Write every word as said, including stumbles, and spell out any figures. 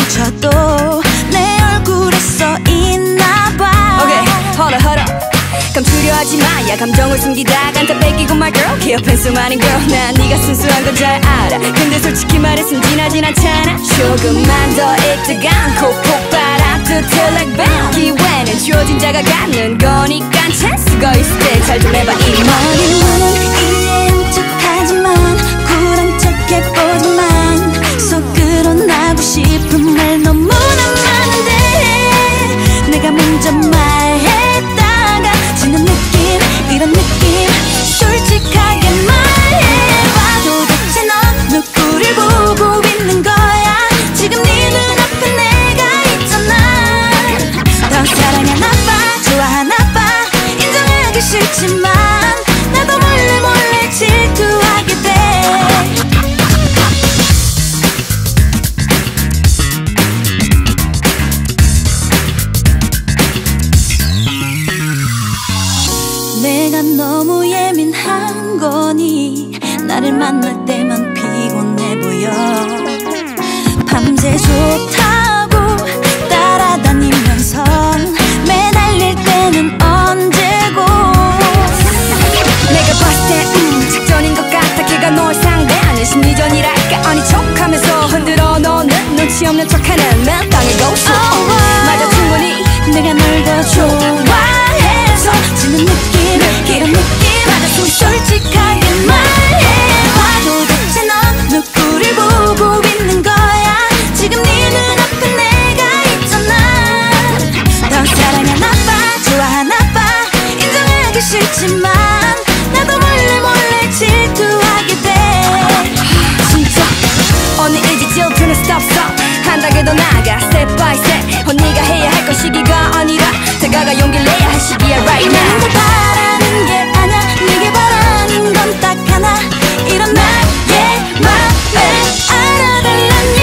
훔쳐도 내 얼굴에 써있나봐. 오케이 hold up hold up 감추려 하지마 야 감정을 숨기다간 다 뺏기고 말 girl 기억한 수많은 girl 난 네가 순수한 건 잘 알아. 근데 솔직히 말해 순진하진 않잖아. 조금만 더 읽다가 곧 폭발한 듯해 like bam. 기회는 주어진 자가 갖는 거니까 찬스가 있을 때 잘 좀 해봐. 이 머리는 이해한 척하지만 쿨한 척해 보지만 속으로 나고 싶은 말 너무나 많은데 내가 먼저 말했다가 지는 느낌 이런 느낌 솔직하게 말해봐. 도대체 넌 누구를 보고 있는 거야. 지금 네 눈앞에 내가 있잖아. 더 사랑하나 봐 좋아하나 봐 인정하기 싫지만 나도 몰래 몰래 질투하게 돼. 내가 너무 예민한 거니 나를 만날 때만 피곤해 보여. 밤새 좋다고 따라다니면서 매달릴 때는 언제고. 내가 봤을 때 음, 작전인 것 같아. 걔가 널 상대하는 심리전이랄까. 아니 척하면서 흔들어 너는 눈치 없는 척하는 맨 땅에 고수. oh, 맞아 충분히 내가 널 더 좋아해서 지는 느낌 이런 느낌 맞아 솔직하게 말해봐. 도대체 넌 누구를 보고 있는 거야. 지금 네 눈앞에 내가 있잖아. 더 사랑하나 봐 좋아하나 봐 인정하기 싫지만 나도 몰래 몰래 질투하게 돼. 진짜 언니 이제 질투는 stop stop 한단계 더 나아가 step by step. 언니가 해야 할 건 시기가 아니라 다가가 용기를 내야 할 시기야 right now. 널 바라는 게 아냐 네게 바라는 건 딱 하나 이런 나의 맘을 알아달라는